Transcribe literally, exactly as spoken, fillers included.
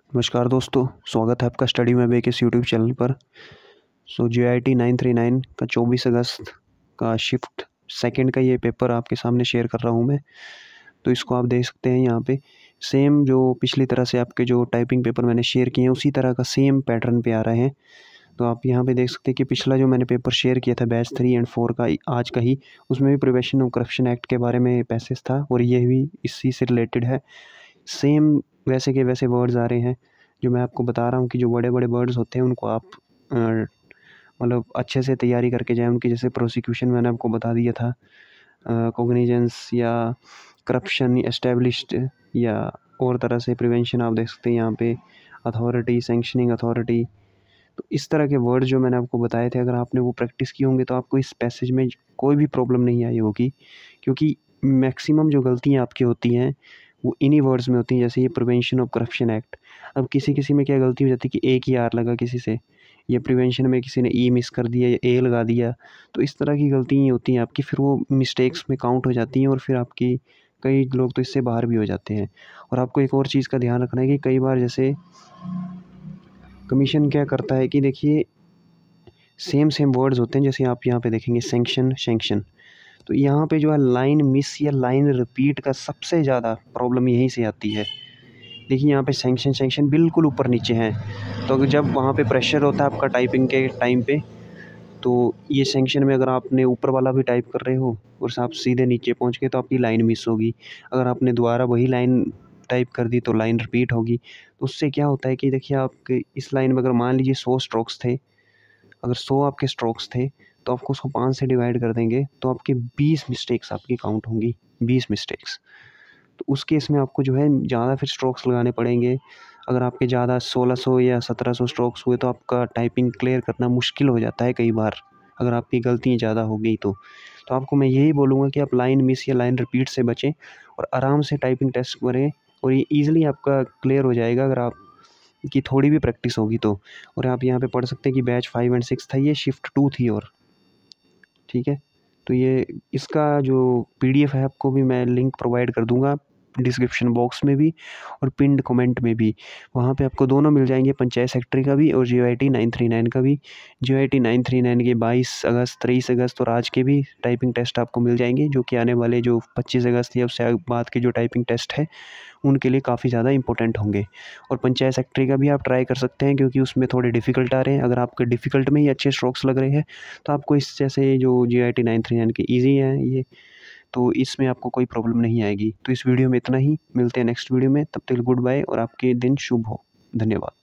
नमस्कार दोस्तों, स्वागत है आपका स्टडी में बे के इस यूट्यूब चैनल पर। So J I T nine three nine का चौबीस अगस्त का शिफ्ट सेकंड का ये पेपर आपके सामने शेयर कर रहा हूँ मैं। तो इसको आप देख सकते हैं यहाँ पे सेम जो पिछली तरह से आपके जो टाइपिंग पेपर मैंने शेयर किए हैं उसी तरह का सेम पैटर्न पे आ रहे हैं। तो आप यहाँ पे देख सकते हैं कि पिछला जो मैंने पेपर शेयर किया था बैच थ्री एंड फोर का आज का ही, उसमें भी प्रिवेंशन ऑफ करप्शन एक्ट के बारे में पैसेज था और ये भी इसी से रिलेटेड है। सेम वैसे के वैसे वर्ड्स आ रहे हैं जो मैं आपको बता रहा हूँ कि जो बड़े बड़े वर्ड्स होते हैं उनको आप मतलब अच्छे से तैयारी करके जाएं उनकी। जैसे प्रोसिक्यूशन मैंने आपको बता दिया था, कोग्निजेंस या करप्शन एस्टेब्लिश्ड या और तरह से प्रिवेंशन आप देख सकते हैं यहाँ पे, अथॉरिटी, सैंक्शनिंग अथॉरिटी। तो इस तरह के वर्ड जो मैंने आपको बताए थे, अगर आपने वो प्रैक्टिस किए होंगे तो आपको इस पैसेज में कोई भी प्रॉब्लम नहीं आई होगी, क्योंकि मैक्सिमम जो गलतियाँ आपकी होती हैं वो इन्हीं वर्ड्स में होती हैं। जैसे ये प्रिवेंशन ऑफ करप्शन एक्ट, अब किसी किसी में क्या गलती हो जाती है कि एक ही आर लगा किसी से, या प्रिवेंशन में किसी ने ई मिस कर दिया या ए लगा दिया। तो इस तरह की गलतियाँ होती हैं आपकी, फिर वो मिस्टेक्स में काउंट हो जाती हैं और फिर आपकी कई लोग तो इससे बाहर भी हो जाते हैं। और आपको एक और चीज़ का ध्यान रखना है कि कई बार जैसे कमीशन क्या करता है कि देखिए सेम सेम वर्ड्स होते हैं। जैसे आप यहाँ पे देखेंगे सैंक्शन, सैंक्शन, तो यहाँ पे जो है लाइन मिस या लाइन रिपीट का सबसे ज़्यादा प्रॉब्लम यहीं से आती है। देखिए यहाँ पे सैंक्शन सैंक्शन बिल्कुल ऊपर नीचे हैं, तो अगर जब वहाँ पे प्रेशर होता है आपका टाइपिंग के टाइम पे, तो ये सैंक्शन में अगर आपने ऊपर वाला भी टाइप कर रहे हो और आप सीधे नीचे पहुँच गए तो आपकी लाइन मिस होगी। अगर आपने दोबारा वही लाइन टाइप कर दी तो लाइन रिपीट होगी। तो उससे क्या होता है कि देखिए आपके इस लाइन में अगर मान लीजिए सौ स्ट्रोक्स थे, अगर सौ आपके स्ट्रोक्स थे तो आपको उसको पाँच से डिवाइड कर देंगे तो आपके बीस मिस्टेक्स आपकी काउंट होंगी, बीस मिस्टेक्स। तो उस केस में आपको जो है ज़्यादा फिर स्ट्रोक्स लगाने पड़ेंगे। अगर आपके ज़्यादा सोलह सौ या सत्रह सौ स्ट्रोक्स हुए तो आपका टाइपिंग क्लियर करना मुश्किल हो जाता है कई बार, अगर आपकी गलतियाँ ज़्यादा हो गई तो। तो आपको मैं यही बोलूँगा कि आप लाइन मिस या लाइन रिपीट से बचें और आराम से टाइपिंग टेस्ट करें, और ये ईज़िली आपका क्लियर हो जाएगा अगर आप की थोड़ी भी प्रैक्टिस होगी तो। और आप यहाँ पे पढ़ सकते हैं कि बैच फाइव एंड सिक्स था, ये शिफ्ट टू थी। और ठीक है, तो ये इसका जो पीडीएफ है आपको भी मैं लिंक प्रोवाइड कर दूंगा डिस्क्रिप्शन बॉक्स में भी और पिंड कमेंट में भी। वहाँ पे आपको दोनों मिल जाएंगे, पंचायत सेक्रेटरी का भी और J I T nine three nine का भी। J I T nine three nine के बाईस अगस्त, तेईस अगस्त और आज के भी टाइपिंग टेस्ट आपको मिल जाएंगे, जो कि आने वाले जो पच्चीस अगस्त या उससे बाद के जो टाइपिंग टेस्ट है उनके लिए काफ़ी ज़्यादा इंपॉर्टेंट होंगे। और पंचायत सेक्रेटरी का भी आप ट्राई कर सकते हैं, क्योंकि उसमें थोड़े डिफ़िकल्ट आ रहे हैं। अगर आपके डिफ़िकल्ट में ही अच्छे स्ट्रोक्स लग रहे हैं तो आपको इस जैसे जो J I T nine three nine के ईजी हैं ये, तो इसमें आपको कोई प्रॉब्लम नहीं आएगी। तो इस वीडियो में इतना ही, मिलते हैं नेक्स्ट वीडियो में, तब तक गुड बाय और आपके दिन शुभ हो। धन्यवाद।